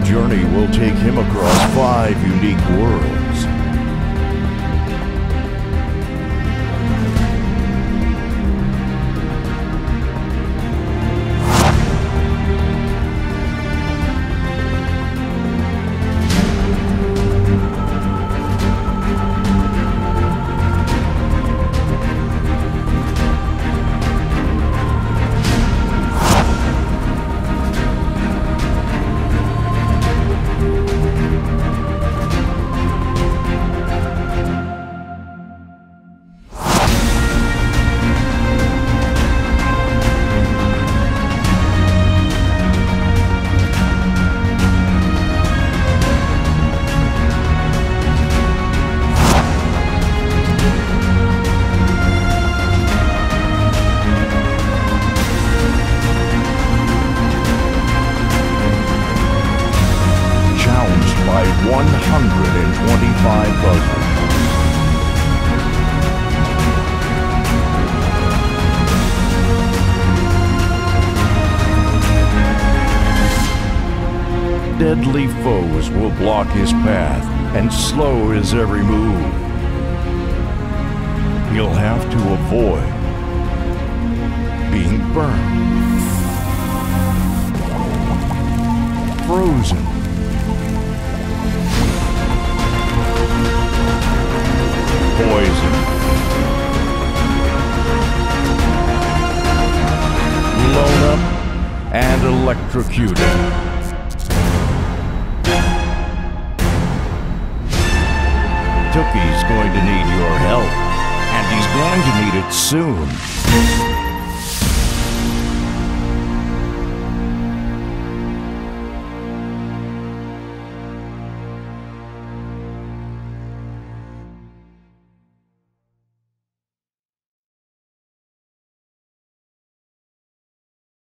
journey will take him across 5 unique worlds. By 125 buzzers. Deadly foes will block his path and slow his every move. He'll have to avoid being burned, frozen, poison, blown up, and electrocuted. Tooki's going to need your help, and he's going to need it soon.